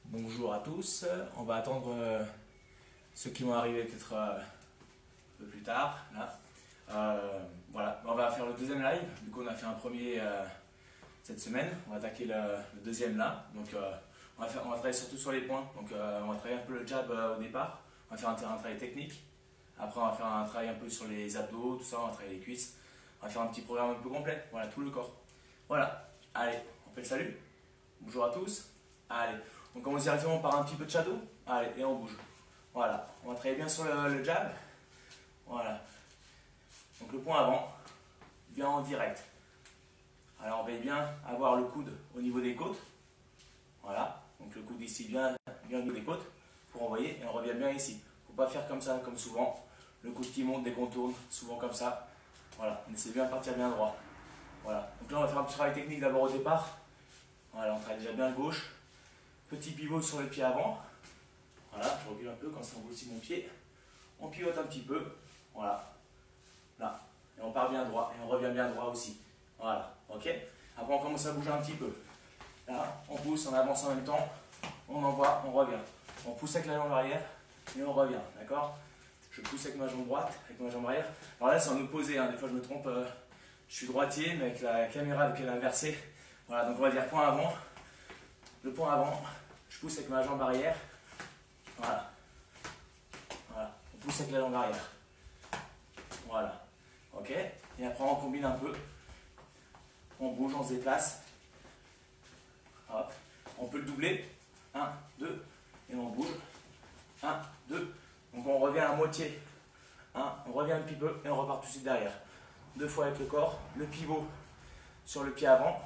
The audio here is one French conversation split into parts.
Bonjour à tous, on va attendre ceux qui vont arriver peut-être un peu plus tard. Là. Voilà, on va faire le deuxième live. Du coup, on a fait un premier cette semaine. On va attaquer le deuxième là. Donc, on va travailler surtout sur les points. Donc, on va travailler un peu le jab au départ. On va faire un travail technique. Après, on va faire un travail un peu sur les abdos, tout ça. On va travailler les cuisses. On va faire un petit programme un peu complet. Voilà, tout le corps. Voilà. Allez, on fait le salut. Bonjour à tous. Allez, on commence directement par un petit peu de shadow. Allez, et on bouge. Voilà, on va travailler bien sur le jab. Voilà. Donc le point avant, bien en direct. Alors on veille bien avoir le coude au niveau des côtes. Voilà, donc le coude ici bien au niveau des côtes pour envoyer et on revient bien ici. Il ne faut pas faire comme ça, comme souvent. Le coude qui monte dès qu'on tourne, souvent comme ça. Voilà, on essaie bien de partir bien droit. Voilà, donc là on va faire un petit travail technique d'abord au départ. Voilà, on travaille déjà bien gauche. Petit pivot sur le pied avant. Voilà, je recule un peu quand ça envoie aussi mon pied. On pivote un petit peu. Voilà. Là. Et on part bien droit. Et on revient bien droit aussi. Voilà. Ok. Après, on commence à bouger un petit peu. Là, on pousse, on avance en même temps. On envoie, on revient. On pousse avec la jambe arrière et on revient. D'accord? Je pousse avec ma jambe droite, avec ma jambe arrière. Alors là, c'est en opposé. Hein. Des fois, je me trompe. Je suis droitier, mais avec la caméra qui est inversée. Voilà. Donc, on va dire point avant. Le point avant. Je pousse avec ma jambe arrière. Voilà. Voilà. On pousse avec la jambe arrière. Voilà. Ok. Et après, on combine un peu. On bouge, on se déplace. Hop. On peut le doubler. 1, 2. Et on bouge. 1, 2. Donc on revient à moitié. 1. On revient un petit peu et on repart tout de suite derrière. 2 fois avec le corps. Le pivot sur le pied avant.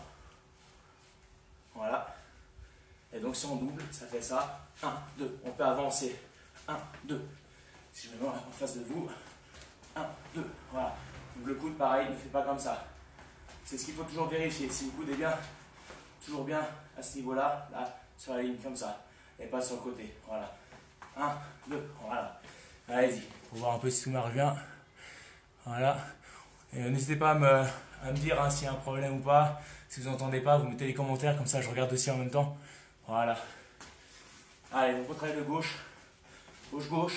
Voilà. Et donc si on double, ça fait ça. 1, 2. On peut avancer. 1, 2. Si je me mets en face de vous. 1, 2. Voilà. Donc le coude, pareil, ne fait pas comme ça. C'est ce qu'il faut toujours vérifier. Si le coude est bien, toujours bien à ce niveau-là, là, sur la ligne comme ça. Et pas sur le côté. Voilà. 1, 2. Voilà. Allez-y. Pour voir un peu si tout marche bien. Voilà. Et n'hésitez pas à me dire hein, s'il y a un problème ou pas. Si vous n'entendez pas, vous mettez les commentaires. Comme ça, je regarde aussi en même temps. Voilà. Allez, donc on travaille de gauche. Gauche-gauche.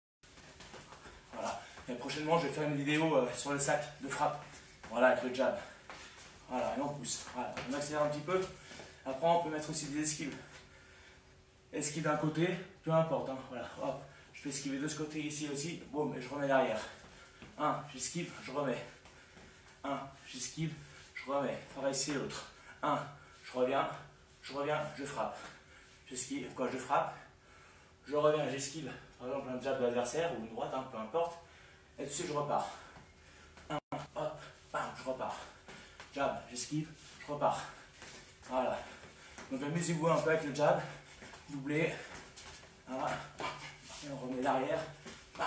Voilà. Et prochainement, je vais faire une vidéo sur le sac de frappe. Voilà, avec le jab. Voilà, et on pousse. Voilà. On accélère un petit peu. Après, on peut mettre aussi des esquives. Esquive d'un côté, peu importe. Hein. Voilà. Hop. Je peux esquiver de ce côté ici aussi. Boum, et je remets derrière. 1, j'esquive, je remets. 1, j'esquive, je remets. Pareil ici l'autre. 1, je reviens, je frappe. J'esquive, quoi, je frappe. Je reviens, j'esquive. Par exemple, un jab de l'adversaire ou une droite, hein, peu importe. Et dessus, je repars. 1, hop, bam, je repars. Jab, j'esquive, je repars. Voilà. Donc amusez-vous un peu avec le jab. Doublé. Voilà. Et on remet derrière. Voilà.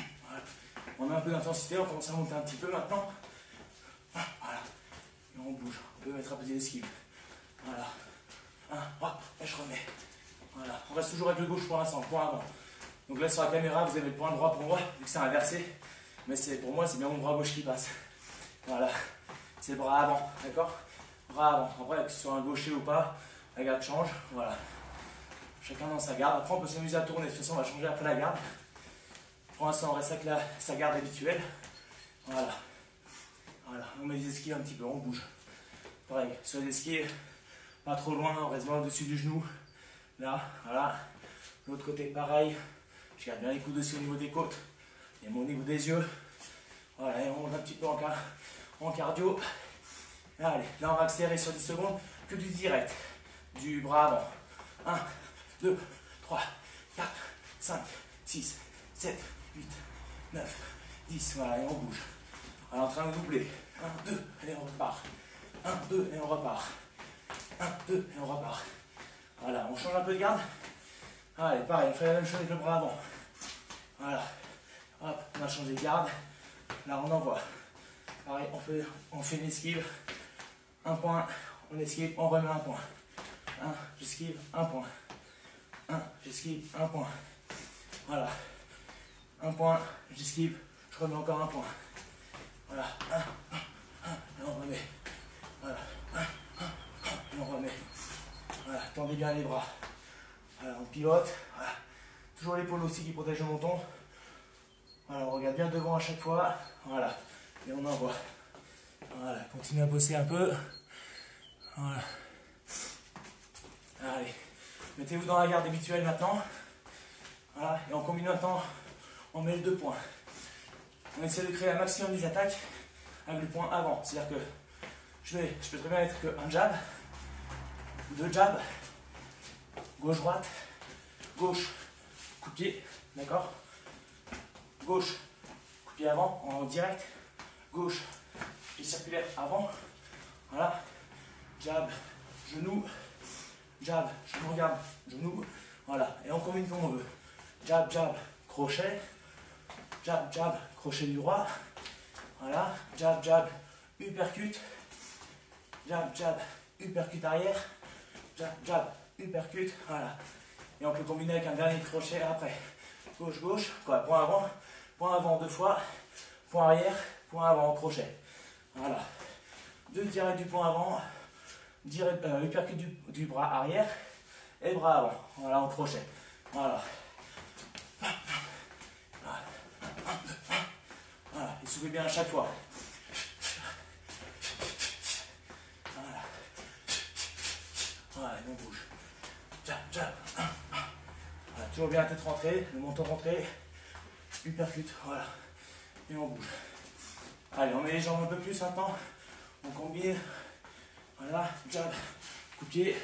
On met un peu d'intensité, on commence à monter un petit peu maintenant. Voilà. Et on bouge. On peut mettre un petit esquive. Voilà. 1, hop, et je remets. Voilà. On reste toujours avec le gauche pour l'instant, point avant. Donc là sur la caméra, vous avez le point droit pour moi, vu que c'est inversé. Mais pour moi, c'est bien mon bras gauche qui passe. Voilà. C'est le bras avant, d'accord? Bras avant. Après, que ce soit un gaucher ou pas, la garde change. Voilà. Chacun dans sa garde. Après, on peut s'amuser à tourner. De toute façon, on va changer après la garde. Pour l'instant, on reste avec sa garde habituelle. Voilà. Voilà. On met les esquives un petit peu, on bouge. Pareil, sur les esquives, pas trop loin, on reste bien au-dessus du genou. Là, voilà. L'autre côté, pareil. Je garde bien les coudes aussi au niveau des côtes. Et au niveau des yeux. Voilà, et on monte un petit peu en cardio. Allez, là, on va accélérer sur 10 secondes. Que du direct. Du bras avant. 1, 2, 3, 4, 5, 6, 7, 8, 9, 10. Voilà, et on bouge. On est en train de doubler. 1, 2, et on repart. 1, 2, et on repart. 1, 2, et on repart. Voilà, on change un peu de garde. Allez, pareil, on fait la même chose avec le bras avant. Voilà. Hop, on a changé de garde. Là, on envoie. Pareil, on fait une esquive. Un point, on esquive, on remet un point. 1, j'esquive, un point. 1, j'esquive, un point. Voilà. Un point, j'esquive, je remets encore un point. Voilà. 1, et on remet. Voilà. Et on remet. Voilà, tendez bien les bras. Voilà, on pivote. Voilà. Toujours l'épaule aussi qui protège le menton. Voilà, on regarde bien devant à chaque fois. Voilà. Et on envoie. Voilà, continuez à bosser un peu. Voilà. Allez. Mettez-vous dans la garde habituelle maintenant. Voilà. Et on combine maintenant. On met les 2 points. On essaie de créer un maximum des attaques avec le point avant. C'est-à-dire que je peux très bien être qu'un jab, 2 jabs, gauche-droite, gauche, coup de pied, d'accord? Gauche, coup de pied avant, en direct, gauche, pied circulaire avant, voilà, jab, genou, jab, je me regarde, genou, voilà, et on combine comme on veut. Jab, jab, crochet, jab, jab, crochet du roi, voilà, jab, jab, uppercut, jab, jab, uppercut arrière, jab, jab, uppercut, voilà. Et on peut combiner avec un dernier crochet après. Gauche, gauche, quoi, point avant 2 fois, point arrière, point avant, crochet. Voilà. 2 directs du point avant, uppercut du bras arrière et bras avant. Voilà, en crochet. Voilà. Voilà, et soufflez bien à chaque fois. Voilà. Voilà, et on bouge. Jab, jab. Voilà, toujours bien la tête rentrée, le menton rentré. Uppercut, voilà. Et on bouge. Allez, on met les jambes un peu plus maintenant. On combine. Voilà, jab, coup de pied.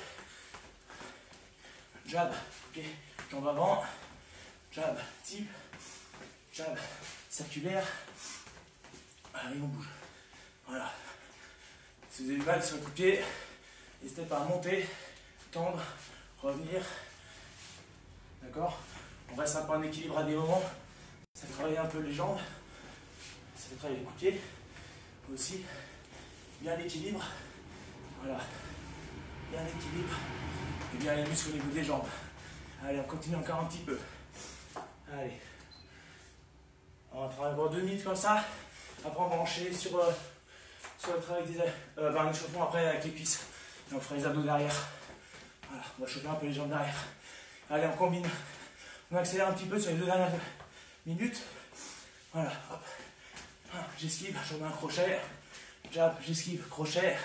Jab, coup de pied, jambe avant. Jab, type. Jab, circulaire. Allez, on bouge. Voilà. Si vous avez du mal sur le coup de pied, n'hésitez pas à monter, tendre, revenir. D'accord? On reste un peu en équilibre à des moments. Ça fait travailler un peu les jambes. Ça fait travailler les coups de pied. Aussi. Bien l'équilibre. Voilà. Bien l'équilibre. Et bien les muscles au niveau des jambes. Allez, on continue encore un petit peu. Allez. On va travailler encore 2 minutes comme ça. Après, on va enchaîner sur le travail des un échauffement après avec les cuisses. Et on fera les abdos derrière. Voilà, on va chauffer un peu les jambes derrière. Allez, on combine. On accélère un petit peu sur les 2 dernières minutes. Voilà, hop. J'esquive, je remets un crochet. Jab, j'esquive, crochet.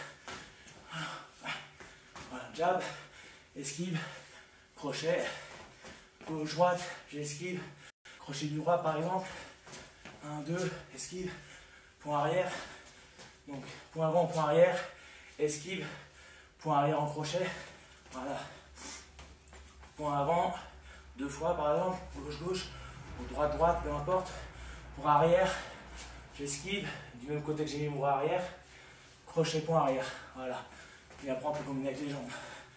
Voilà, jab, esquive, crochet. Gauche, droite, j'esquive. Crochet du roi par exemple. 1, 2, esquive. Point arrière. Donc, point avant, point arrière. Esquive. Point arrière en crochet. Voilà. Point avant. 2 fois par exemple. Gauche, gauche. Ou droite, droite, peu importe. Bras arrière. J'esquive. Du même côté que j'ai mis mon bras arrière. Crochet, point arrière. Voilà. Et après, on peut combiner avec les jambes.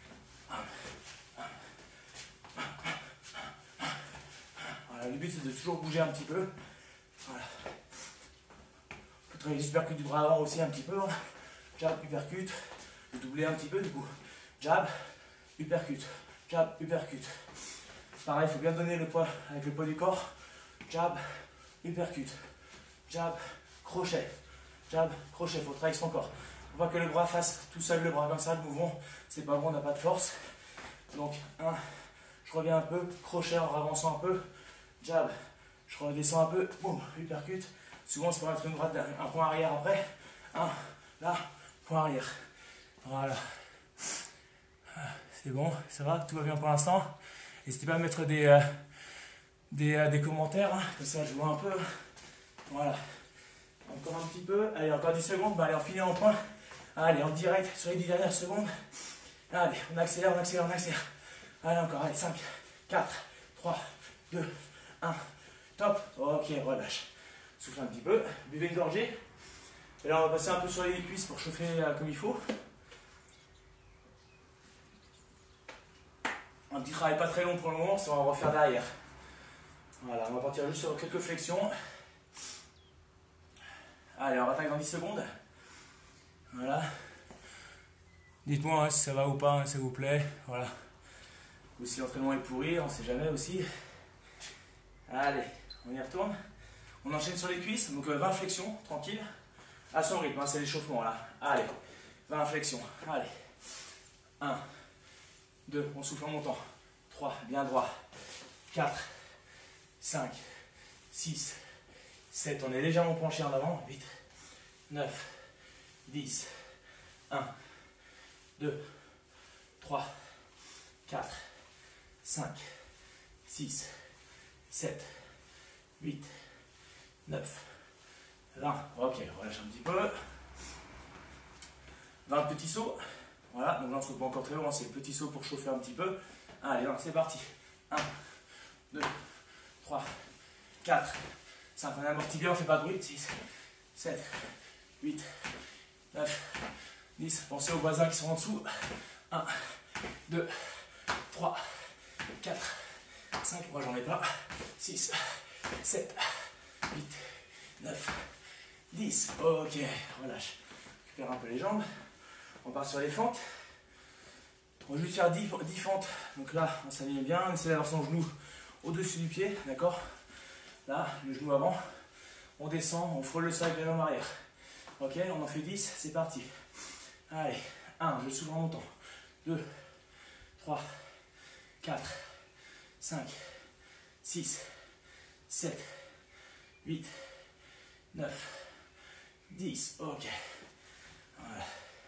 Voilà. Le but, c'est de toujours bouger un petit peu. Voilà. On peut travailler les uppercuts du bras avant aussi un petit peu. Hein. Jab, uppercut. Je vais doubler un petit peu du coup. Jab, uppercut. Jab, uppercut. Pareil, il faut bien donner le poids avec le poids du corps. Jab, uppercut. Jab, crochet. Jab, crochet. Il faut travailler son corps. Il ne faut pas que le bras fasse tout seul le bras comme ça, le mouvement. C'est pas bon, on n'a pas de force. Donc, 1, je reviens un peu. Crochet en avançant un peu. Jab, je redescends un peu. Boum, uppercut. Souvent, c'est pour mettre une droite, un point arrière après. 1, là, point arrière. Voilà. C'est bon, ça va, tout va bien pour l'instant. N'hésitez pas à mettre des commentaires, hein, comme ça je vois un peu. Voilà. Encore un petit peu. Allez, encore 10 secondes. Bah, allez, on finit en point. Allez, en direct sur les 10 dernières secondes. Allez, on accélère, on accélère, on accélère. Allez, encore. Allez, 5, 4, 3, 2, 1. Top. Ok, relâche. Souffle un petit peu. Buvez une gorgée. Et là, on va passer un peu sur les cuisses pour chauffer comme il faut. Un petit travail pas très long pour le moment, ça on va refaire derrière. Voilà, on va partir juste sur quelques flexions. Allez, on attaque dans 10 secondes. Voilà. Dites-moi hein, si ça va ou pas, hein, s'il vous plaît. Voilà. Ou si l'entraînement est pourri, on ne sait jamais aussi. Allez, on y retourne. On enchaîne sur les cuisses, donc 20 flexions, tranquille. À son rythme, hein, c'est l'échauffement là. Allez, 20 flexions. Allez. 1, 2, on souffle en montant. 3, bien droit. 4, 5, 6, 7. On est légèrement penché en avant. 8, 9, 10. 1, 2, 3, 4, 5, 6, 7, 8, 9, 20. Ok, relâche un petit peu. 20 petits sauts. Voilà, donc là on ne se retrouve pas encore très haut, c'est le petit saut pour chauffer un petit peu. Allez, c'est parti. 1, 2, 3, 4, 5. On amortit bien, on ne fait pas de bruit. 6, 7, 8, 9, 10. Pensez aux voisins qui sont en dessous. 1, 2, 3, 4, 5. Moi j'en ai pas. 6, 7, 8, 9, 10. Ok, relâche. Récupère un peu les jambes. On part sur les fentes. On va juste faire 10 fentes. Donc là, on s'aligne bien. On essaie d'avoir son genou au-dessus du pied. D'accord? Là, le genou avant. On descend, on frôle le sol avec la jambe arrière. Ok, on en fait 10. C'est parti. Allez, 1, je s'ouvre en montant. 2, 3, 4, 5, 6, 7, 8, 9, 10. Ok. Voilà.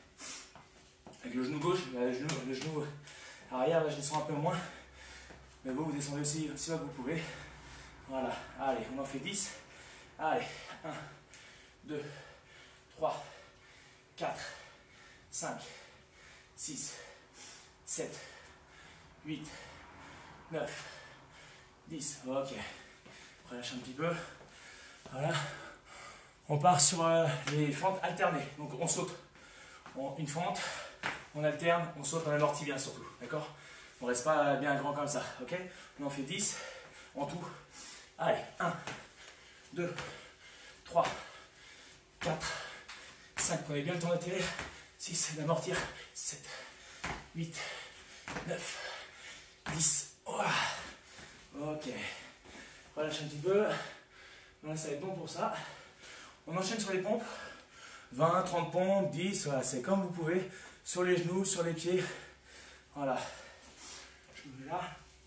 Avec le genou gauche, le genou arrière, là je descends un peu moins. Mais vous descendez aussi bas que vous pouvez. Voilà, allez, on en fait 10. Allez, 1, 2, 3, 4, 5, 6, 7, 8, 9, 10. Ok, relâche un petit peu. Voilà. On part sur les fentes alternées. Donc on saute une fente, on alterne, on saute, on amortit bien surtout. D'accord? On ne reste pas bien grand comme ça. Ok? On en fait 10 en tout. Allez, 1, 2, 3, 4, 5. Prenez bien le temps d'atterrir. 6, d'amortir. 7, 8, 9, 10. Oh. Ok. Relâche un petit peu. Voilà, ça va être bon pour ça. On enchaîne sur les pompes. 20, 30 pompes, 10, voilà, c'est comme vous pouvez. Sur les genoux, sur les pieds. Voilà. Je me mets là.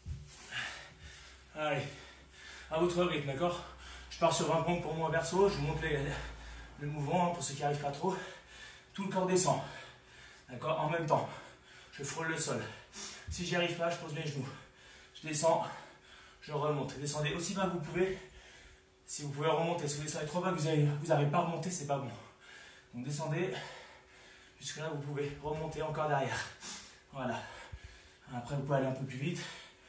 Allez. À votre rythme, d'accord? Je pars sur 20 pompes pour moi verso. Je vous montre le mouvement pour ceux qui n'arrivent pas trop. Tout le corps descend. D'accord? En même temps. Je frôle le sol. Si j'y arrive pas, je pose mes genoux. Je descends. Je remonte. Descendez aussi bas que vous pouvez. Si vous pouvez remonter, si vous descendez trop bas, vous n'arrivez pas à remonter, c'est pas bon. Donc descendez, jusque là vous pouvez remonter encore derrière. Voilà. Après vous pouvez aller un peu plus vite.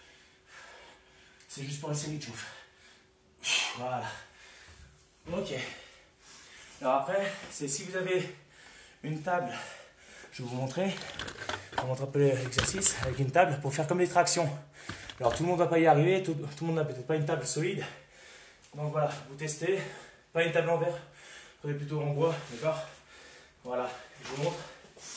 C'est juste pour essayer de chauffer. Voilà. Ok. Alors après, c'est si vous avez une table, je vais vous montrer. Je vous montre un peu l'exercice avec une table pour faire comme des tractions. Alors tout le monde ne va pas y arriver, tout le monde n'a peut-être pas une table solide. Donc voilà, vous testez. Pas une table en verre, prenez plutôt en bois, d'accord? Voilà, je vous montre.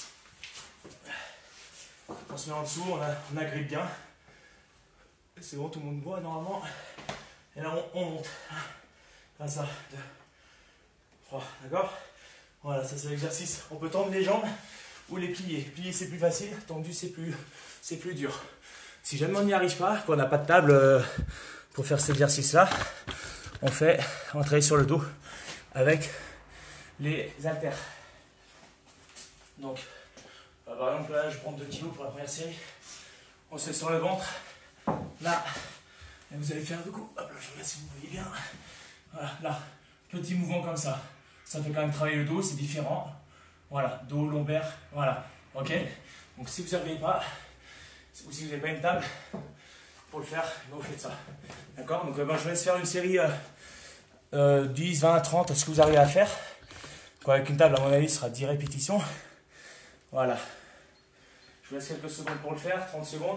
On se met en dessous, on agrippe bien. C'est bon, tout le monde voit normalement. Et là, on monte. Comme ça, 2, 3, d'accord? Voilà, ça c'est l'exercice. On peut tendre les jambes ou les plier. Plier c'est plus facile, tendu c'est plus dur. Si jamais on n'y arrive pas, qu'on n'a pas de table pour faire cet exercice-là, on travaille sur le dos avec les haltères. Donc, par exemple, là, je prends 2 kg pour la première série. On se met sur le ventre. Là, et vous allez faire du coup. Hop là, je regarde si vous voyez bien. Voilà, là, petit mouvement comme ça. Ça fait quand même travailler le dos, c'est différent. Voilà, dos, lombaire, voilà. Ok? Donc, si vous n'arrivez pas, ou si vous n'avez pas une table, pour le faire, vous faites ça. D'accord? Donc, je vous laisse faire une série 10, 20, 30, ce que vous arrivez à faire. Donc, avec une table, à mon avis, ce sera 10 répétitions. Voilà. Je vous laisse quelques secondes pour le faire, 30 secondes.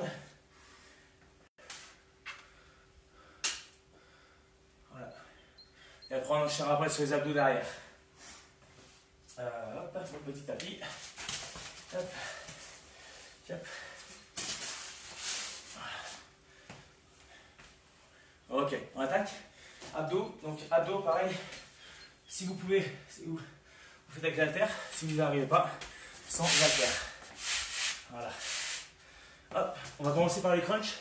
Voilà. Et après, on enchaînera après sur les abdos derrière. Hop, le petit tapis. Hop. Hop. Voilà. Ok, on attaque. Abdos, donc abdos, pareil. Si vous pouvez, vous faites avec l'haltère. Si vous n'arrivez pas, sans haltère. Voilà. Hop, on va commencer par les crunchs.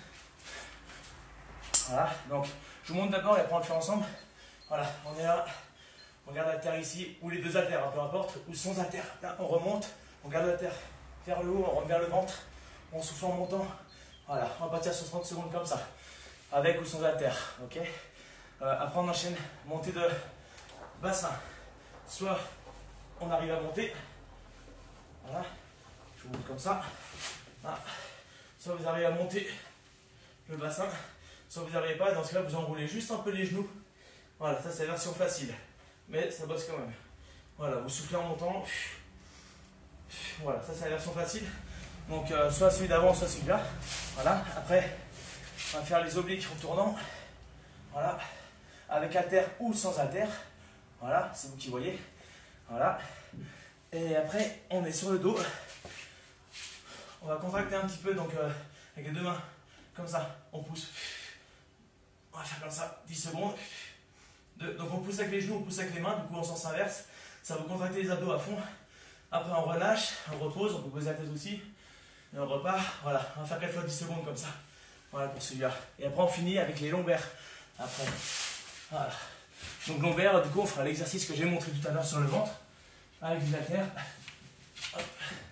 Voilà, donc je vous montre d'abord et après on le fait ensemble. Voilà, on est là, on garde la terre ici, ou les deux haltères, peu importe, ou sans haltère. Là, on remonte, on garde la terre vers le haut, on remet vers le ventre, on souffle en montant. Voilà, on va partir sur 30 secondes comme ça, avec ou sans haltère, ok. Après on enchaîne, montée de bassin. Soit on arrive à monter, voilà, je vous montre comme ça. Voilà. Soit vous arrivez à monter le bassin, soit vous n'arrivez pas, dans ce cas vous enroulez juste un peu les genoux. Voilà, ça c'est la version facile, mais ça bosse quand même. Voilà, vous soufflez en montant. Voilà, ça c'est la version facile. Donc soit celui d'avant, soit celui-là. Voilà, après on va faire les obliques en tournant. Voilà, avec haltère ou sans haltère. Voilà, c'est vous qui voyez. Voilà, et après on est sur le dos. On va contracter un petit peu, donc avec les deux mains, comme ça, on pousse. On va faire comme ça, 10 secondes. Donc on pousse avec les genoux, on pousse avec les mains, du coup en sens inverse. Ça va contracter les abdos à fond. Après on relâche, on repose, on peut poser la tête aussi. Et on repart, voilà, on va faire 4 fois 10 secondes comme ça. Voilà pour celui-là. Et après on finit avec les lombaires. Après, voilà. Donc lombaires, du coup on fera l'exercice que j'ai montré tout à l'heure sur le ventre. Avec du haltère. Hop.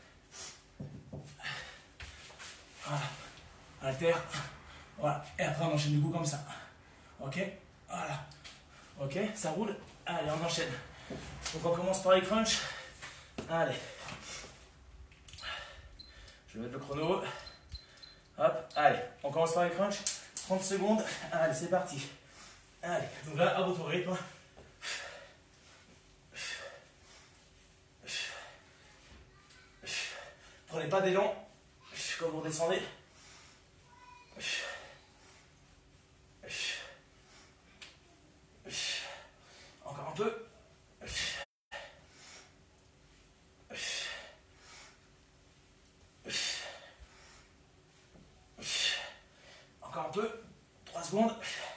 Voilà, haltère, voilà, et après on enchaîne du coup comme ça, ok, voilà, ok, ça roule, allez on enchaîne, donc on commence par les crunchs, allez, je vais mettre le chrono, hop, allez, on commence par les crunchs, 30 secondes, allez c'est parti, allez, donc là à votre rythme, prenez pas d'élan quand vous redescendez. Encore un peu. Encore un peu. 3 secondes.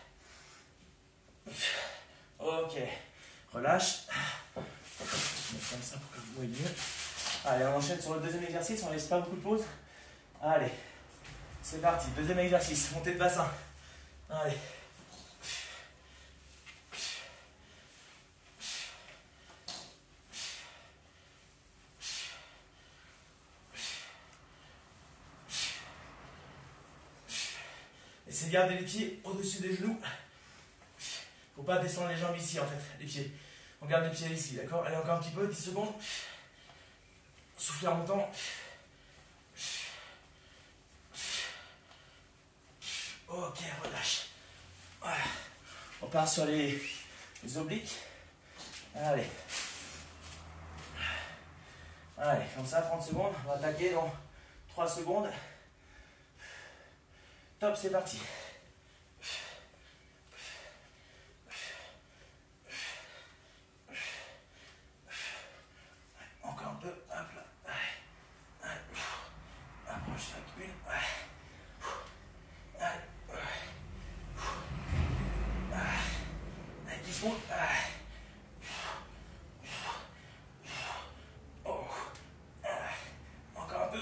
Ok. Relâche. Comme ça pour que vous voyez mieux. Allez, on enchaîne sur le deuxième exercice. On ne laisse pas beaucoup de pause. Allez. C'est parti. Deuxième exercice. Montée de bassin. Allez. Essayez de garder les pieds au-dessus des genoux. Faut pas descendre les jambes ici en fait, les pieds. On garde les pieds ici, d'accord? Allez, encore un petit peu, 10 secondes. Soufflez en montant. Ok, relâche. Voilà. On part sur les obliques. Allez. Allez, comme ça, 30 secondes. On va attaquer dans 3 secondes. Top, c'est parti. Encore un peu. Hop là. Approche avec une. Allez, 10 secondes. Oh. Encore un peu.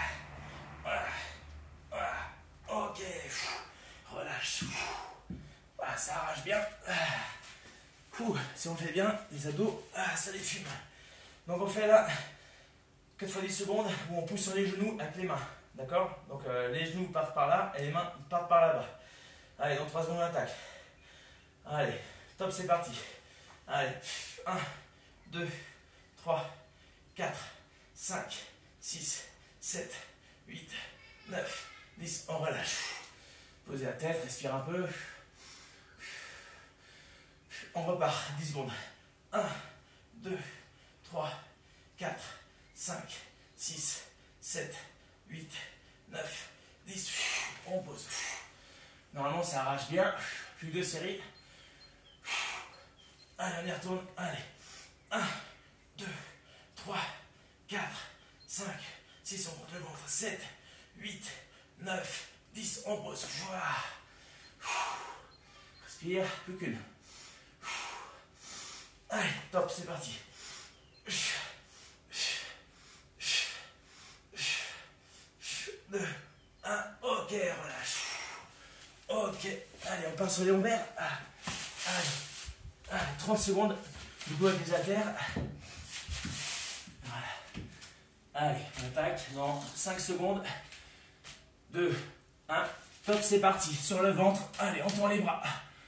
Ok. Relâche. Ça arrache bien. Si on fait bien, les abdos, ça les fume. Donc on fait là 4 fois 10 secondes où on pousse sur les genoux avec les mains. D'accord? Donc les genoux partent par là et les mains partent par là-bas. Allez, dans 3 secondes on attaque. Allez, top, c'est parti. Allez, 1, 2, 3, 4, 5, 6, 7, 8, 9, 10. On relâche. Posez la tête, respire un peu. On repart, 10 secondes. 1, 2, 3, 4, 5, 6, 7, 8, 9, 10. On pose. Normalement, ça arrache bien. Plus 2 séries. Allez, on y retourne. Allez. 1, 2, 3, 4, 5, 6. On monte le ventre. 7, 8, 9, 10. On pose. Voilà. Respire. Plus qu'une. Allez, top, c'est parti. 2, on part sur les lombaires. Allez, 30 secondes. Du coup, avec les haltères. Voilà. Allez, on attaque dans 5 secondes. 2, 1. Top, c'est parti. Sur le ventre. Allez, on tend les bras.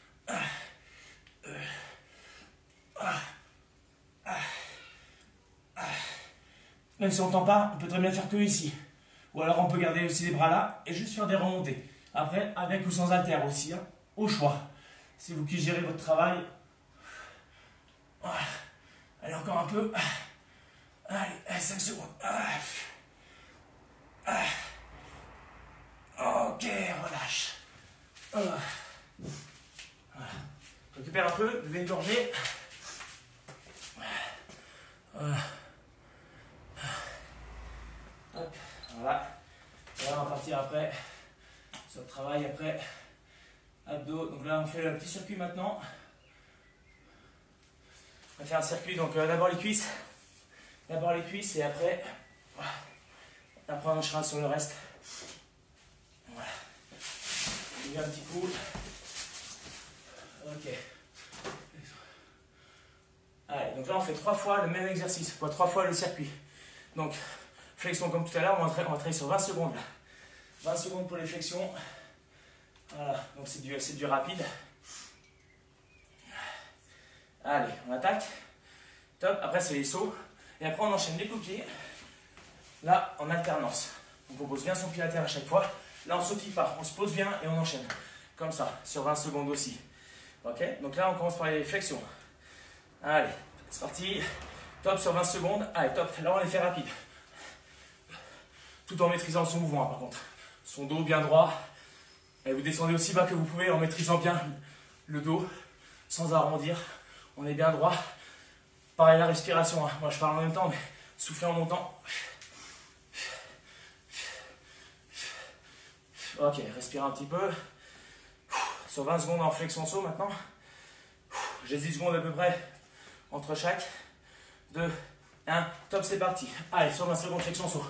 Même si on ne tend pas, on peut très bien faire que ici. Ou alors on peut garder aussi les bras là et juste faire des remontées. Après, avec ou sans haltères aussi, hein, au choix. C'est vous qui gérez votre travail. Voilà. Allez, encore un peu. Allez, 5 secondes. Ok, relâche. Voilà. Récupère un peu, levez une gorgée. Voilà. Hop, voilà. Et là, on va partir après sur le travail après abdos. Donc là, on fait le petit circuit maintenant. On va faire un circuit, donc d'abord les cuisses. D'abord les cuisses et après, voilà. Après on enchaînera sur le reste. Voilà. Un petit coup. Ok. Allez, donc là on fait 3 fois le même exercice, quoi, 3 fois le circuit. Donc, flexion comme tout à l'heure, on va travailler sur 20 secondes. 20 secondes pour les flexions. Voilà, donc c'est du rapide. Allez, on attaque. Top, après c'est les sauts. Et après on enchaîne les coups de pied. Là, en alternance. Donc on pose bien son pied à terre à chaque fois. Là on sautille pas, on se pose bien et on enchaîne. Comme ça, sur 20 secondes aussi. Ok, donc là on commence par les flexions. Allez, c'est parti. Top sur 20 secondes. Allez, top. Là on les fait rapides. Tout en maîtrisant son mouvement par contre. Son dos bien droit. Et vous descendez aussi bas que vous pouvez en maîtrisant bien le dos. Sans arrondir. On est bien droit. Pareil la respiration. Hein. Moi je parle en même temps, mais soufflez en montant. Ok, respirez un petit peu. Sur 20 secondes en flexion saut maintenant. J'ai 10 secondes à peu près entre chaque. 2, 1, top, c'est parti. Allez, sur 20 secondes, flexion saut.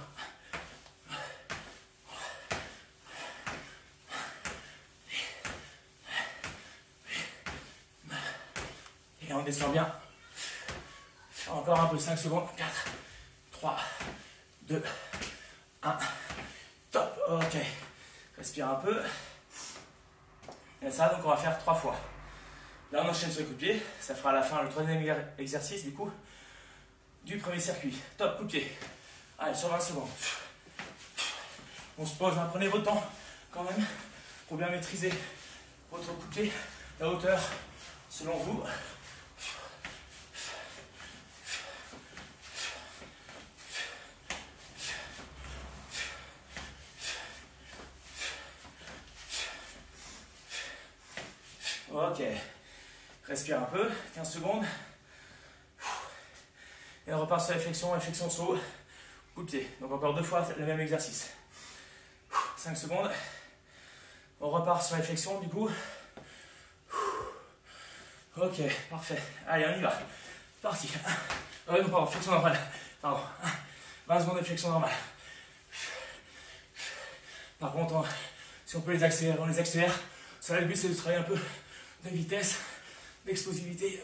Et on descend bien. Encore un peu, 5 secondes. 4, 3, 2, 1. Top, ok. Respire un peu. Et ça, donc on va faire 3 fois. Là, on enchaîne sur les coups de pied. Ça fera à la fin le 3e exercice, du coup, du premier circuit. Top, coup de pied. Allez, sur 20 secondes. On se pose, hein, prenez votre temps quand même pour bien maîtriser votre coup de pied, la hauteur selon vous. Ok, respire un peu, 15 secondes. Et on repart sur les flexions et flexion saut, coup de pied. Donc encore 2 fois le même exercice. 5 secondes. On repart sur les flexions du coup. Ok, parfait. Allez, on y va. Parti. Non, pardon, flexion normale. Pardon. 20 secondes de flexion normale. Par contre, si on peut les accélérer, on les accélère. Ça, le but, c'est de travailler un peu de vitesse, d'explosivité.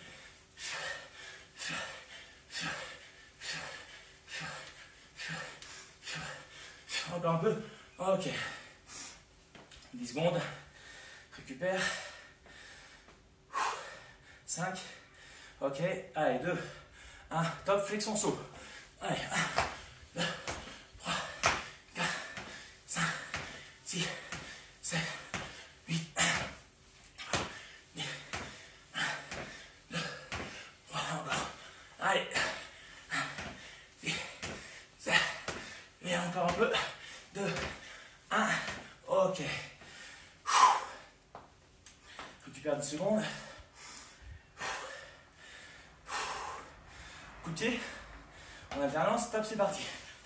Encore un peu. Ok. 10 secondes. Récupère. 5. Ok. Allez, 2. 1. Top. Flexion saut. Allez. 1, 2, 3, 4, 5, 6, 7, 8. 10. 1, 2, 3. Encore. Allez. 10, 7. Et encore un peu. 2, 1. Ok. Récupère 10 secondes. Coup de pied. En alternance, top, c'est parti.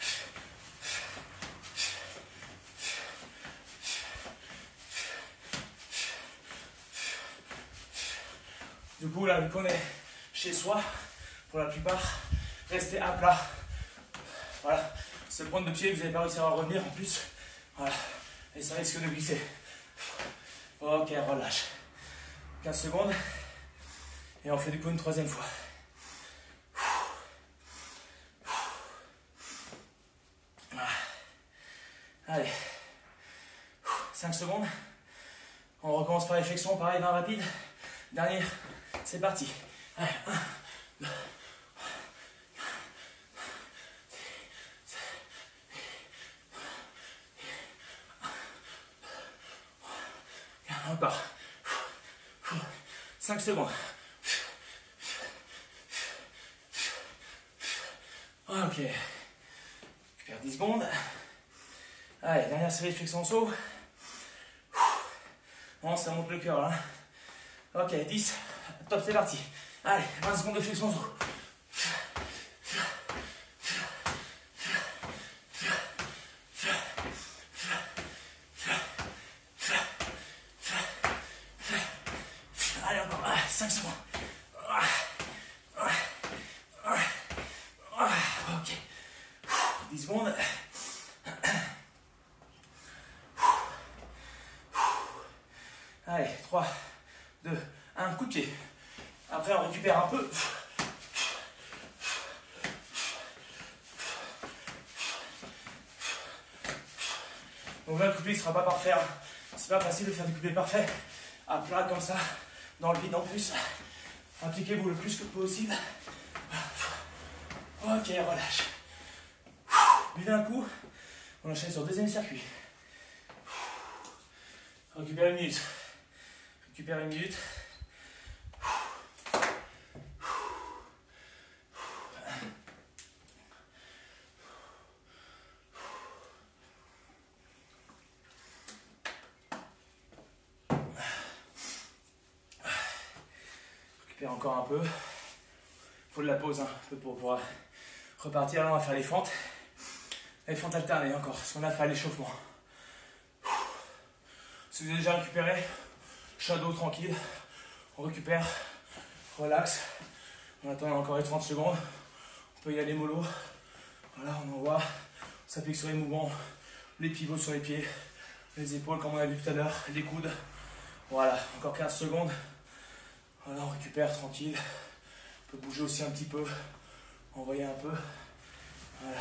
Du coup, là, vu qu'on est chez soi, pour la plupart, restez à plat. Voilà. C'est le point de pied, vous n'avez pas réussi à revenir en plus. Voilà. Et ça risque de glisser. Ok, relâche. 15 secondes. Et on fait du coup une troisième fois. Allez. 5 secondes. On recommence par les flexions, pareil, 20 rapide. Dernier, c'est parti. Allez, 1, 2, 3, encore. 5 secondes. Ok. Récupère 10 secondes. Allez, dernière série de flexion saut. Bon, ça monte le cœur là. Ok, 10. Top, c'est parti. Allez, 20 secondes de flexion saut. Allez, encore 5 secondes. Ok. 10 secondes. Allez, 3, 2, 1, coup de pied. Après, on récupère un peu. Donc là, le coup de pied ne sera pas parfait. C'est pas facile de faire du coup de pied parfait à plat comme ça, dans le vide en plus. Appliquez-vous le plus que possible. Ok, relâche. Buvez un coup. On enchaîne sur le deuxième circuit. Récupère une minute. Récupère une minute. Récupère encore un peu. Il faut de la pause un peu pour pouvoir repartir. Là, on va faire les fentes. Les fentes alternées encore, ce qu'on a fait à l'échauffement. Si vous avez déjà récupéré, shadow tranquille, on récupère, relax. On attend encore les 30 secondes. On peut y aller mollo. Voilà, on envoie. On s'applique sur les mouvements, les pivots sur les pieds, les épaules comme on a vu tout à l'heure, les coudes. Voilà, encore 15 secondes. Voilà, on récupère tranquille. On peut bouger aussi un petit peu, envoyer un peu. Voilà.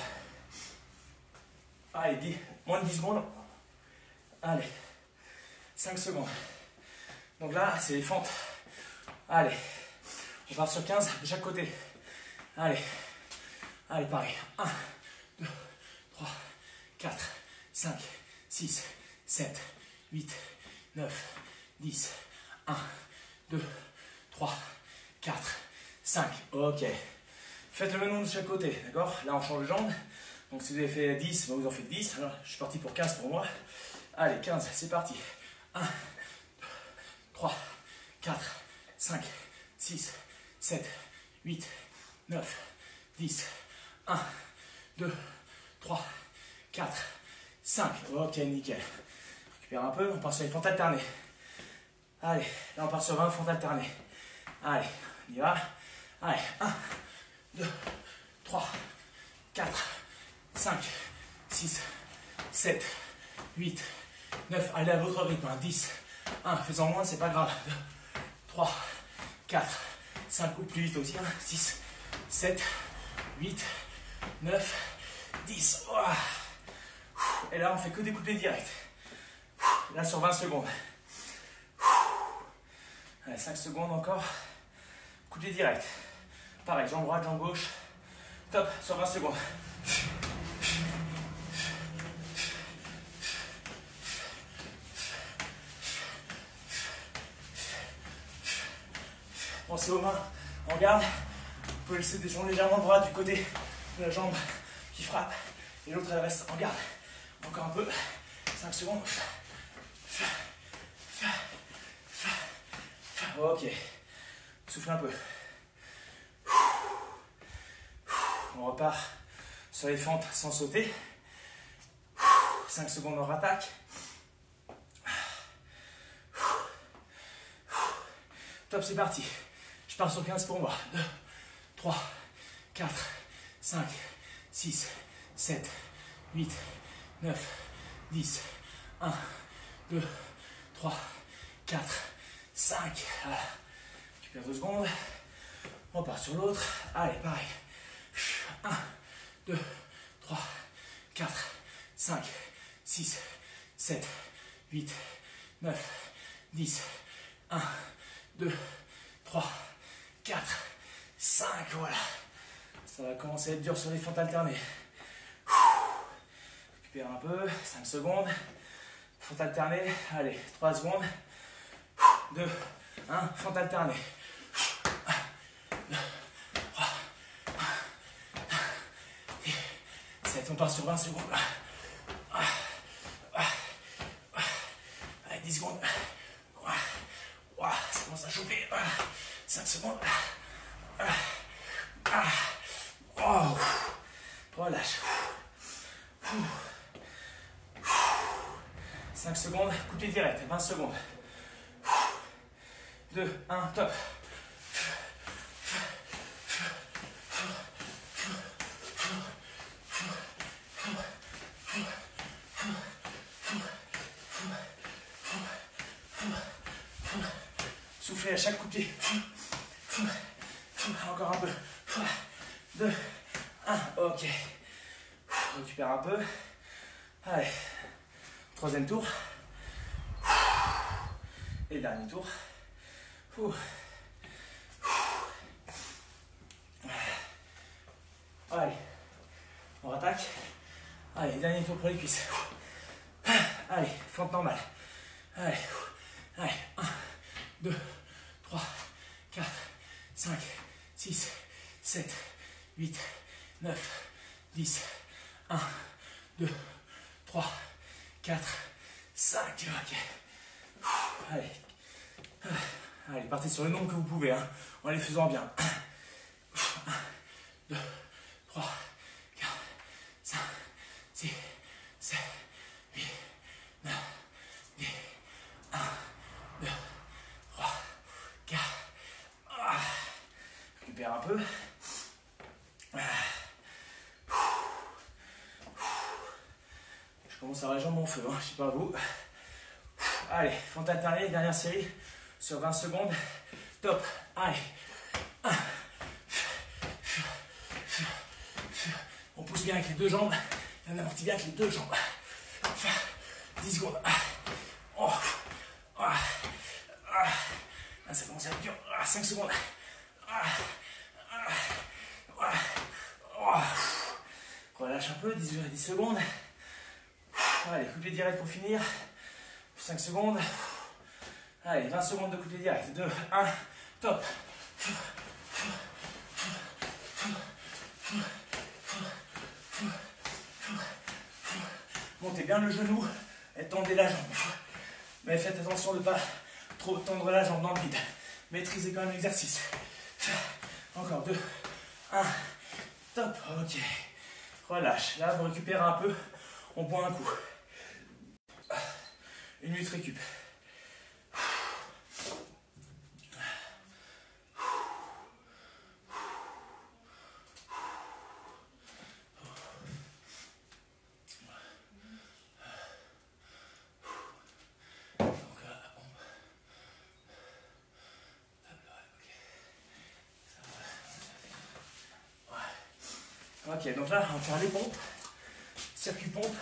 Allez, moins de 10 secondes. Allez, 5 secondes. Donc là, c'est les fentes. Allez, on part sur 15 de chaque côté. Allez, allez, pareil. 1, 2, 3, 4, 5, 6, 7, 8, 9, 10. 1, 2, 3, 4, 5. Ok. Faites le même nombre de chaque côté, d'accord? Là, on change de jambe. Donc si vous avez fait 10, vous en faites 10. Alors, je suis parti pour 15 pour moi. Allez, 15, c'est parti. 1, 2, 3, 4, 5, 6, 7, 8, 9, 10. 1, 2, 3, 4, 5. Ok, nickel. Récupère un peu, on part sur les fentes alternées. Allez, là on part sur 20 fentes alternées. Allez, on y va. Allez, 1, 2, 3, 4, 5, 6, 7, 8, 9. Allez à votre rythme. 10. 1, faisant moins, c'est pas grave. 2, 3, 4, 5 ou plus vite aussi. 6, 7, 8, 9, 10. Et là, on fait que des coups de pied directs. Là, sur 20 secondes. Allez, 5 secondes encore. Coup de pied direct. Pareil, jambe droite, jambe gauche. Top, sur 20 secondes. Pensez aux mains, on garde. Vous pouvez laisser descendre légèrement le bras du côté de la jambe qui frappe. Et l'autre, elle reste en garde. Encore un peu. 5 secondes. Ok. Souffle un peu. On repart sur les fentes sans sauter. 5 secondes, on rattaque. Top, c'est parti. Je pars sur 15 pour moi. 2, 3, 4, 5, 6, 7, 8, 9, 10. 1, 2, 3, 4, 5. Voilà. Récupère 2 secondes. On part sur l'autre. Allez, pareil. 1, 2, 3, 4, 5, 6, 7, 8, 9, 10. 1, 2, 3, 4, 5. Voilà. Ça va commencer à être dur sur les fentes alternées. Récupère un peu. 5 secondes. Fente alternée. Allez, 3 secondes. 2, 1. Fente alternée. 3, 7. On part sur 20 secondes. Allez, 10 secondes. Ça commence à chauffer. 5 secondes. Oh. Relâche. 5 secondes, coupé direct, 20 secondes. 2, 1, top. Soufflez à chaque coup de pied. Encore un peu. 2, 1, ok. Récupère un peu. Allez. Troisième tour. Et dernier tour. Allez. On rattaque. Allez, dernier tour pour les cuisses. Allez, fente normale. Allez. Allez. 1, 2, 3, 4, 5, 6, 7, 8, 9, 10. 1, 2, 3, 4, 5. Ok. Allez. Allez, partez sur le nombre que vous pouvez, hein, en les faisant bien. 1, 2, 3, 4, 5, 6, 7, 8, 9, 10. 1, 2, 3, 4. Récupère un peu. Je commence à avoir les jambes en feu, hein, je sais pas vous. Allez, fente alternée, dernière série sur 20 secondes. Top. Allez. 1. On pousse bien avec les deux jambes. Et on amortit bien avec les deux jambes. 10 secondes. Oh. Là, ça commence à être dur. 5 secondes. Relâche un peu, 10 secondes. Allez, coupé direct pour finir. 5 secondes. Allez, 20 secondes de coupé direct. 2, 1, top. Montez bien le genou et tendez la jambe. Mais faites attention de ne pas trop tendre la jambe dans le vide. Maîtrisez quand même l'exercice. Encore 2, 1, top. Ok. Relâche. Là, vous récupérez un peu. On boit un coup. 1 minute récup. Ok, donc là, on va faire les pompes. Circuit pompe.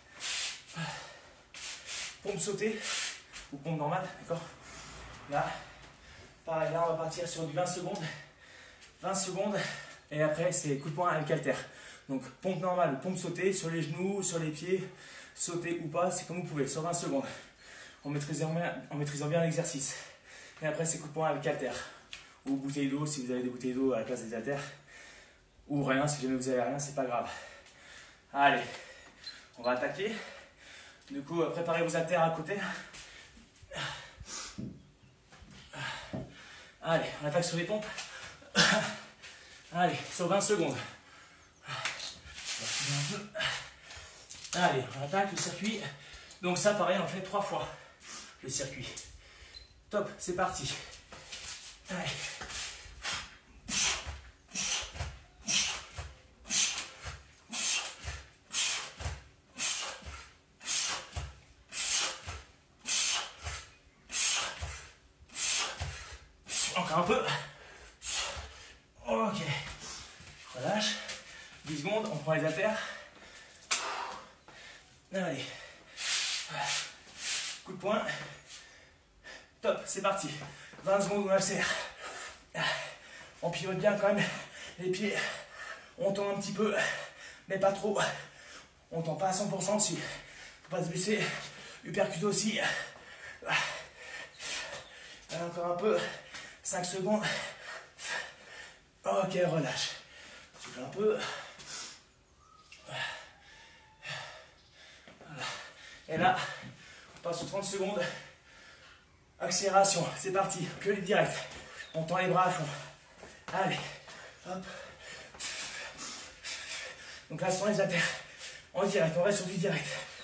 Pompe sautée ou pompe normale, d'accord? Là, pareil, là on va partir sur du 20 secondes. 20 secondes et après c'est coup de poing avec haltère. Donc pompe normale ou pompe sautée sur les genoux, sur les pieds, sauter ou pas, c'est comme vous pouvez, sur 20 secondes. En maîtrisant bien l'exercice. Et après c'est coup de poing avec haltère. Ou bouteille d'eau si vous avez des bouteilles d'eau à la place des haltères. Ou rien, si jamais vous avez rien, c'est pas grave. Allez, on va attaquer. Du coup, préparez vos haltères à côté. Allez, on attaque sur les pompes. Allez, sur 20 secondes. Allez, on attaque le circuit. Donc ça, pareil, on fait 3 fois le circuit. Top, c'est parti. Allez. encore un peu. Ok. Relâche. 10 secondes, on prend les haltères. Allez. Coup de poing. Top, c'est parti. 20 secondes, on accélère. On pivote bien quand même les pieds. On tend un petit peu, mais pas trop. On tend pas à 100% aussi. Faut pas se blesser. Uppercut aussi. Allez, encore un peu. 5 secondes. Ok, relâche. Souffle un peu. Voilà. Et là, on passe sur 30 secondes. Accélération, c'est parti. Que les directs. On tend les bras à fond. Allez. Hop. Donc là, ce sont les haltères. En direct, on reste sur du direct.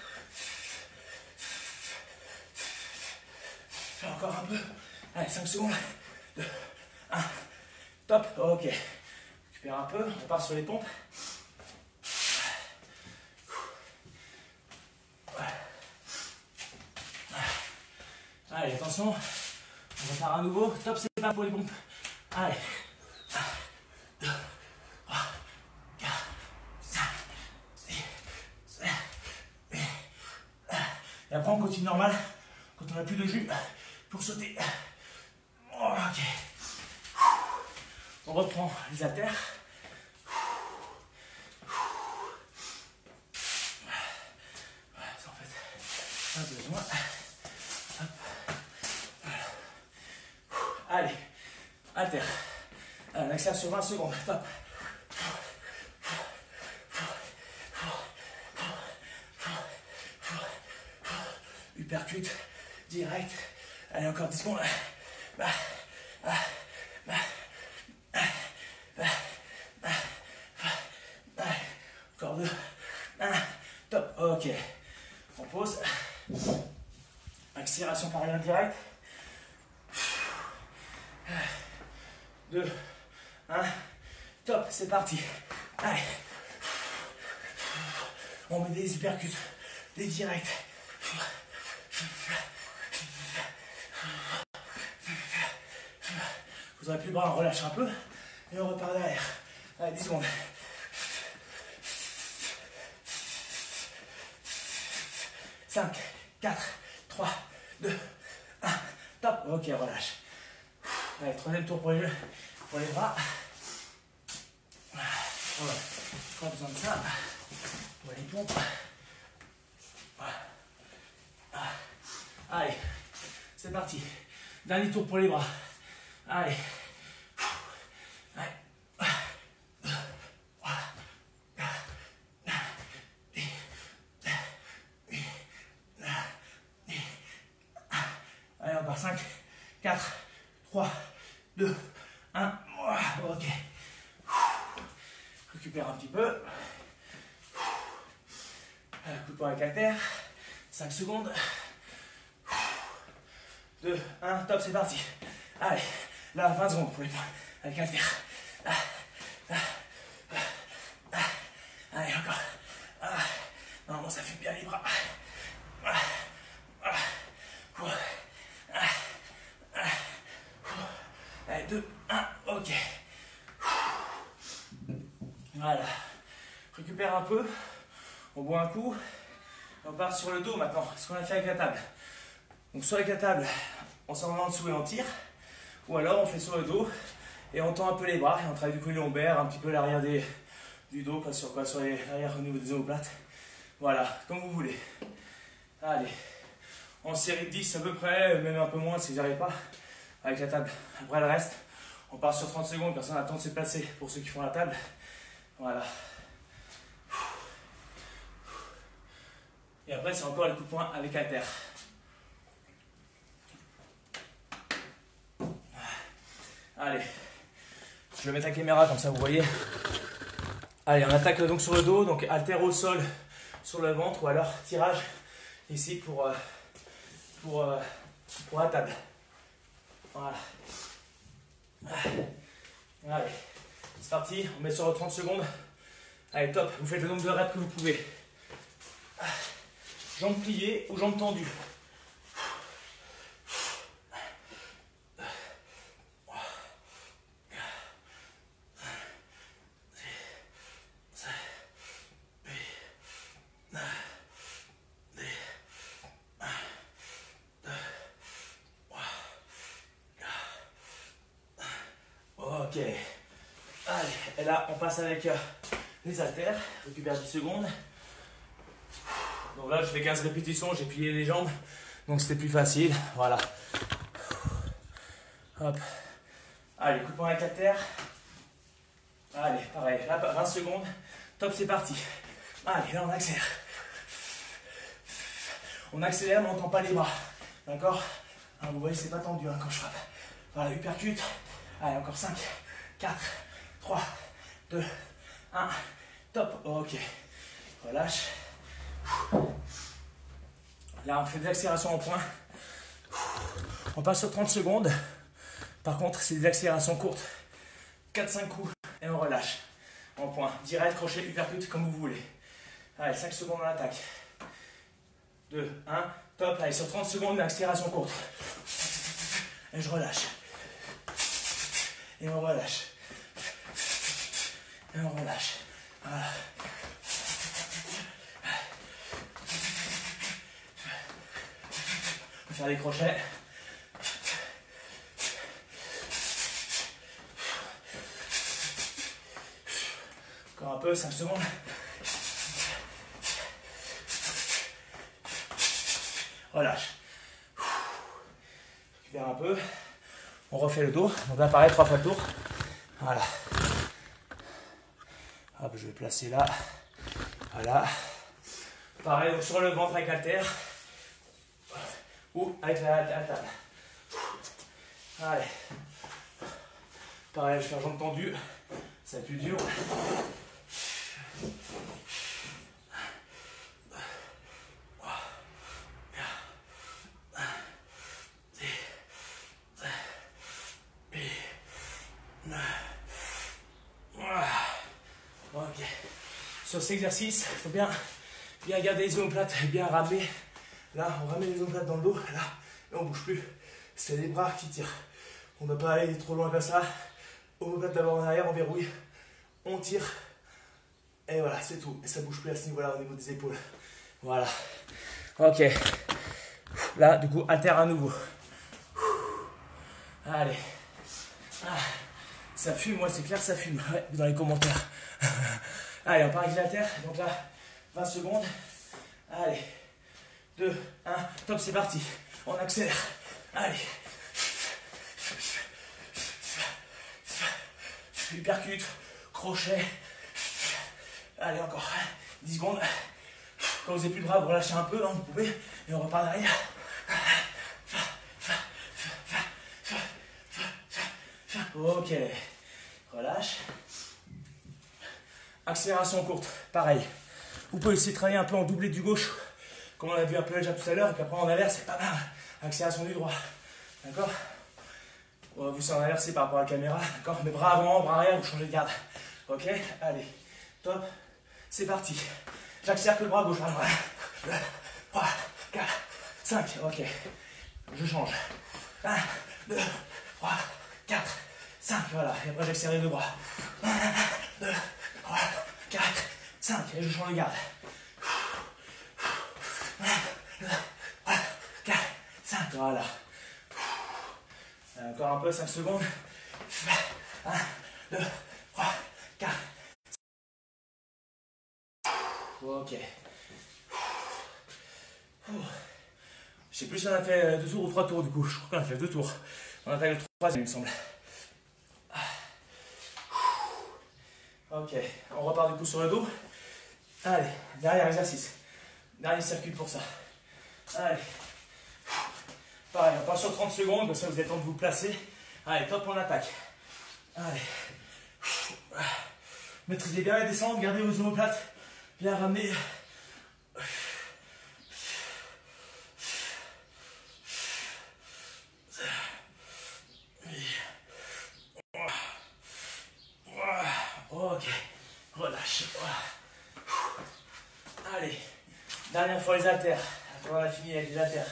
Encore un peu. Allez, 5 secondes. 2, 1. Top. Ok. Récupère un peu. On part sur les pompes. Allez, attention. On repart à nouveau. Top, c'est pas pour les pompes. Allez. 2, 3, 4, 5, 6, 7, 8. Et après, on continue normal. Quand on n'a plus de jus, pour sauter. Ok. On reprend les haltères. Ça, en fait, pas besoin. Hop. Allez, haltères. Allez, on accélère sur 20 secondes. Top. Uppercut, direct. Allez, encore 10 secondes. Encore 2. 1. Top. Ok. On pose. Accélération par arrière direct. 2. 1. Top. C'est parti. Allez. On met des uppercuts, des directs. Vous aurez plus le bras, on relâche un peu et on repart derrière. Allez, 10 secondes. 5, 4, 3, 2, 1. Top. Ok, relâche. Allez, troisième tour pour les bras. Voilà. Pas besoin de ça. Pour les pompes. Allez, c'est parti. Dernier tour pour les bras. Allez. Allez, encore 5, 4, 3, 2, 1. Ok. Récupère un petit peu. Coup de poing avec haltère. 5 secondes. 2, 1, top, c'est parti. Allez, là, 20 secondes pour les points avec haltère. Allez, encore. Non, ça fait bien les bras. Allez, 2, 1, ok. Voilà. Récupère un peu. On boit un coup. On part sur le dos maintenant. Ce qu'on a fait avec la table. Donc sur avec la table, on s'en va en dessous et on tire. Ou alors on fait sur le dos et on tend un peu les bras et on travaille du coup les lombaires, un petit peu l'arrière du dos, pas sur l'arrière au niveau des omoplates. Voilà, comme vous voulez. Allez, en série de 10 à peu près, même un peu moins si vous n'y arrivez pas, avec la table. Après le reste, on part sur 30 secondes, personne n'a le temps de se placer pour ceux qui font la table. Voilà. Et après c'est encore les coups de poing avec haltère. Allez, je vais mettre la caméra comme ça vous voyez. Allez, on attaque donc sur le dos, donc haltère au sol sur le ventre ou alors tirage ici pour la table. Voilà. Allez, c'est parti, on met sur 30 secondes. Allez, top, vous faites le nombre de reps que vous pouvez. Jambes pliées ou jambes tendues. Ok. Allez, et là, on passe avec les haltères. Récupère 10 secondes. Donc là, je fais 15 répétitions, j'ai plié les jambes. Donc c'était plus facile. Voilà. Hop. Allez, coup de poing avec haltères. Allez, pareil. Là, 20 secondes. Top, c'est parti. Allez, là, on accélère. On accélère, mais on ne tend pas les bras. D'accord? Vous voyez, c'est pas tendu quand je frappe. Voilà, uppercut. Allez, encore 5, 4, 3, 2, 1. Top. Ok. Relâche. Là, on fait des accélérations en point. On passe sur 30 secondes. Par contre, c'est des accélérations courtes. 4-5 coups et on relâche. En point. Direct, crochet, uppercut, comme vous voulez. Allez, 5 secondes en attaque. 2, 1. Top. Allez, sur 30 secondes, une accélération courte. Et je relâche. Et on relâche. Et on relâche. Voilà. On va faire des crochets. Encore un peu, 5 secondes. Relâche. Récupère un peu. On refait le dos. Donc là, pareil, 3 fois le tour. Voilà. Hop, je vais placer là. Voilà. Pareil, donc sur le ventre avec haltère. Ou avec la table. Allez. Pareil, je fais jambes tendues. C'est plus dur. Ok. Sur cet exercice, il faut bien garder les omoplates et bien ramener. Là, on ramène les omoplates dans le dos, là, et on bouge plus. C'est les bras qui tirent. On ne va pas aller trop loin comme ça. Omoplate d'abord en arrière, on verrouille, on tire, et voilà, c'est tout. Et ça bouge plus à ce niveau-là, au niveau des épaules. Voilà. Ok. Là, du coup, haltère à nouveau. Allez. Ça fume, moi c'est clair, ça fume. Ouais, dans les commentaires. Allez, on part avec l'haltère. Donc là, 20 secondes. Allez. 2, 1. Top, c'est parti. On accélère. Allez. Uppercut, crochet. Allez, encore 10 secondes. Quand vous n'avez plus de bras, vous relâchez un peu, vous pouvez. Et on repart derrière. Ok. Relâche. Accélération courte, pareil. Vous pouvez aussi travailler un peu en doublé du gauche, comme on a vu un peu déjà tout à l'heure, et puis après en inverse, c'est pas mal. Accélération du droit. D'accord? Vous c'est en inversé par rapport à la caméra. D'accord? Mais bras avant, bras arrière, vous changez de garde. Ok? Allez. Top. C'est parti. J'accélère que le bras gauche. 2, 3, 4, 5. Ok. Je change. 1, 2, 3, 4, 5. Voilà. Et après, j'accélère les deux bras. 1, 2, 3, 4, 5. Et je change de garde. 1, 2, 3, 4, 5. Voilà. Encore un peu, 5 secondes. 1, 2, 3, 4. Ok. Je sais plus si on a fait 2 tours ou 3 tours du coup. Je crois qu'on a fait 2 tours. On a fait le 3e, il me semble. Ok. On repart du coup sur le dos. Allez, dernier exercice. Dernier circuit pour ça. Allez. Pareil, on part sur 30 secondes, comme ça vous avez le temps de vous placer. Allez, top, on attaque. Allez. Maîtrisez bien la descente, gardez vos omoplates. Bien ramener. Ok. Relâche. Allez. Dernière fois les haltères. Après on a fini avec les haltères.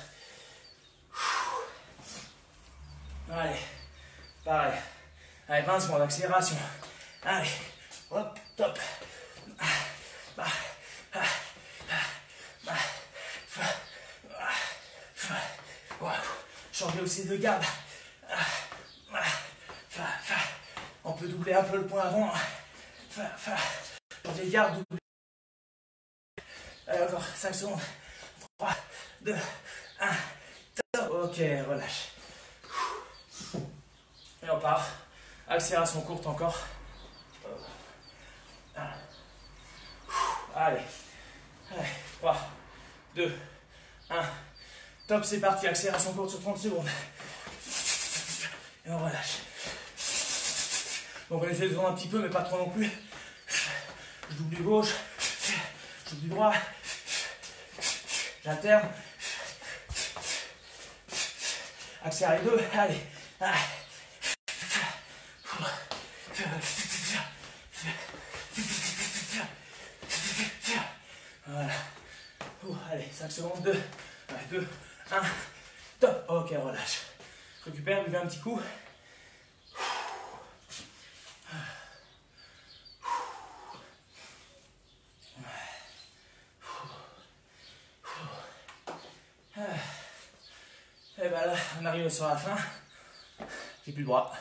Allez. Pareil. Allez, 20 secondes d'accélération. Allez. Hop, top. Changer aussi de garde. On peut peut doubler un peu le point avant. Je les garde, double. Allez, encore 5 secondes. 3, 2, 1. Top. Ok, relâche. Et on part. Accélération courte encore. Allez. 3, 2, 1. Top, c'est parti. Accélération courte sur 30 secondes. Et on relâche. Donc on essaie de tourner un petit peu, mais pas trop non plus. Je double du gauche. Je double du droit. J'alterne. Accélère les deux. Allez. Voilà. Allez, 5 secondes, 2, 2, 1, top. Ok, relâche. Récupère, buvez un petit coup. Et ben là, on arrive sur la fin. J'ai plus le bras.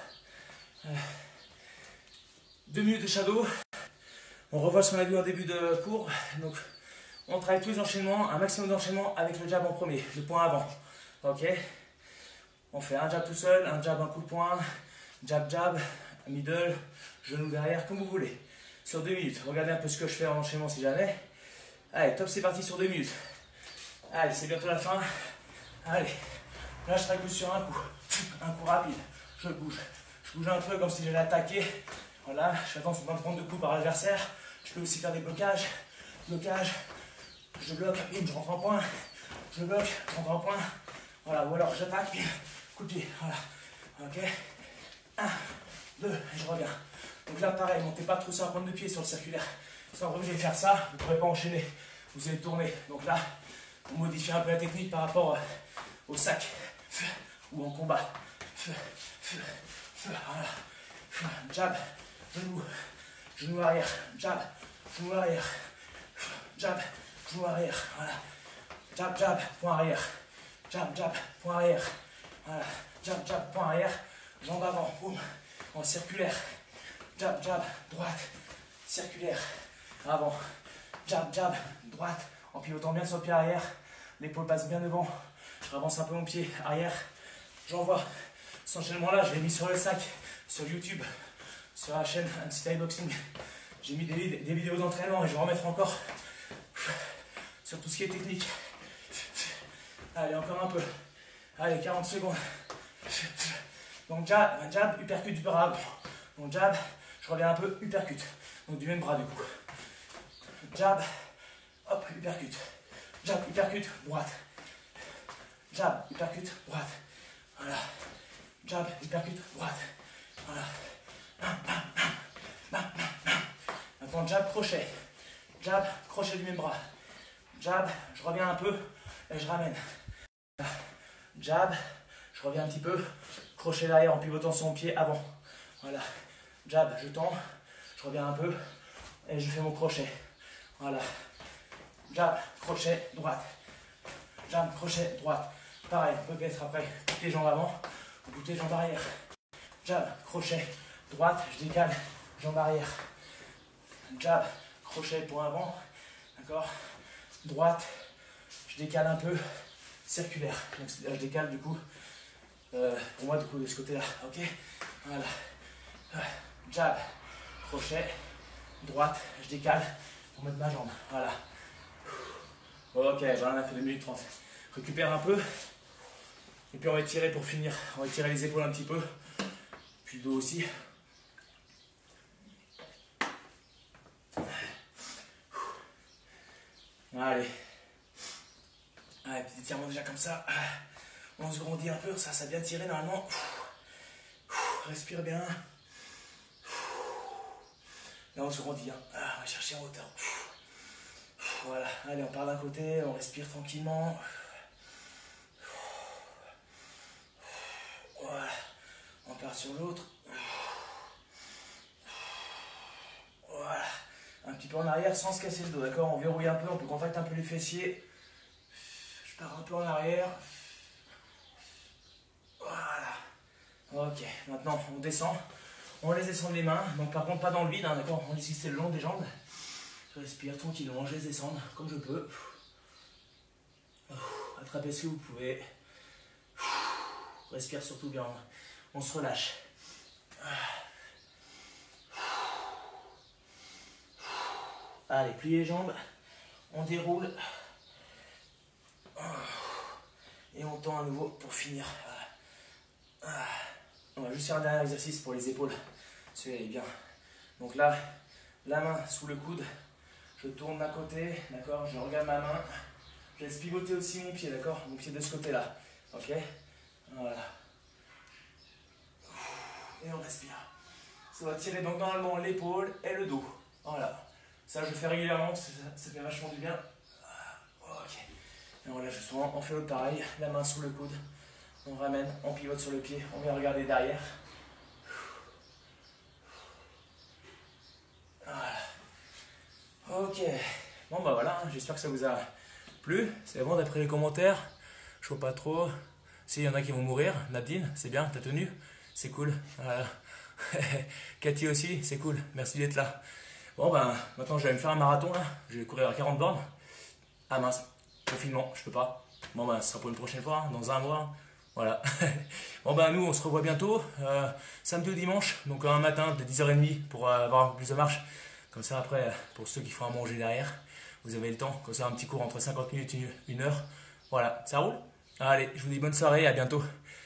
2 minutes de shadow. On revoit ce qu'on a vu en début de cours. Donc, on travaille tous les enchaînements, un maximum d'enchaînements avec le jab en premier, le point avant. Ok. On fait un jab tout seul, un jab, un coup de poing, jab, jab, middle, genou derrière, comme vous voulez. Sur 2 minutes. Regardez un peu ce que je fais en enchaînement si jamais. Allez, top, c'est parti sur 2 minutes. Allez, c'est bientôt la fin. Allez, là je traque sur un coup rapide. Je bouge un peu comme si j'allais attaquer. Voilà, je fais attention de ne pas me prendre de coups par l'adversaire. Je peux aussi faire des blocages. Je bloque, bim, je rentre en point. Je bloque, je rentre en point. Voilà, ou alors j'attaque, bim, coup de pied. Voilà, ok. 1, 2, et je reviens. Donc là, pareil, montez pas trop sur la pointe de pied sur le circulaire. Si vous allez faire ça, vous ne pourrez pas enchaîner. Vous allez tourner. Donc là, on modifie un peu la technique par rapport au sac ou en combat. Voilà. Jab, genou arrière, jab, genou arrière, jab, genou arrière, voilà. Jab, jab, point arrière, jab, jab, point arrière, voilà. Jab, jab, point arrière, jambe avant, boum, en circulaire, jab, jab, droite, circulaire, avant, jab, jab, droite, en pivotant bien sur le pied arrière, l'épaule passe bien devant, je avance un peu mon pied arrière, j'envoie. Cet enchaînement-là, je l'ai mis sur le sac, sur YouTube, sur la chaîne Anti-Thai Boxing. J'ai mis des vidéos d'entraînement et je vais en remettre encore sur tout ce qui est technique. Allez, encore un peu. Allez, 40 secondes. Donc jab, uppercut du bras avant. Donc jab, je reviens un peu, uppercut. Donc du même bras du coup. Jab, hop, uppercut. Jab, uppercut, droite. Jab, uppercut, droite. Voilà. Jab, uppercut, droite. Voilà. Maintenant, jab, crochet. Jab, crochet du même bras. Jab, je reviens un peu et je ramène. Jab, je reviens un petit peu. Crochet derrière en pivotant sur mon pied avant. Voilà. Jab, je tends. Je reviens un peu et je fais mon crochet. Voilà. Jab, crochet, droite. Jab, crochet, droite. Pareil, peut-être après, toutes les jambes avant. Toutes les jambes arrière. Jab, crochet, droite, je décale, jambe arrière. Jab, crochet, point avant. D'accord. Droite, je décale un peu, circulaire. Donc je décale du coup, pour moi du coup de ce côté-là. Ok. Voilà. Jab, crochet, droite, je décale pour mettre ma jambe. Voilà. Ok, j'en ai fait 2 minutes 30. Récupère un peu. Et puis on va étirer pour finir. On va étirer les épaules un petit peu. Puis le dos aussi. Allez. Allez, petit étirement déjà comme ça. On se grandit un peu. Ça a bien tiré normalement. Respire bien. Là on se grandit. Hein. On va chercher en hauteur. Voilà. Allez, on part d'un côté. On respire tranquillement. Voilà. On part sur l'autre. Voilà. Un petit peu en arrière sans se casser le dos, d'accord? On verrouille un peu, on peut contracter un peu les fessiers. Je pars un peu en arrière. Voilà. Ok, maintenant on descend. On laisse descendre les mains. Donc par contre pas dans le vide, hein, d'accord? On laisse c'est le long des jambes. Je respire tranquillement, je laisse descendre comme je peux. Attrapez ce que vous pouvez. Respire surtout bien. On se relâche. Allez, pliez les jambes. On déroule. Et on tend à nouveau pour finir. On va juste faire un dernier exercice pour les épaules. Celui-là est bien. Donc là, la main sous le coude. Je tourne d'un côté, d'accord? Je regarde ma main. Je laisse pivoter aussi mon pied, d'accord? Mon pied de ce côté-là. Ok? Voilà. Et on respire. Ça va tirer donc normalement l'épaule et le dos. Voilà. Ça, je fais régulièrement, ça fait vachement du bien. Ok. Et on relâche souvent. On fait l'autre pareil. La main sous le coude. On ramène, on pivote sur le pied. On vient regarder derrière. Voilà. Ok. Bon bah voilà, j'espère que ça vous a plu. C'est bon d'après les commentaires. Je vois pas trop. S'il y en a qui vont mourir. Nadine, c'est bien, t'as tenu. C'est cool. Voilà. Cathy aussi, c'est cool. Merci d'être là. Bon ben, maintenant je vais me faire un marathon là. Je vais courir à 40 bornes. Ah mince, confinement, je peux pas. Bon ben, ce sera pour une prochaine fois, hein, dans un mois. Voilà. Bon ben, nous on se revoit bientôt. Samedi ou dimanche, donc un matin de 10h30 pour avoir un peu plus de marche. Comme ça après, pour ceux qui font à manger derrière, vous avez le temps. Comme ça, un petit cours entre 50 minutes et 1 heure. Voilà, ça roule? Allez, je vous dis bonne soirée, à bientôt.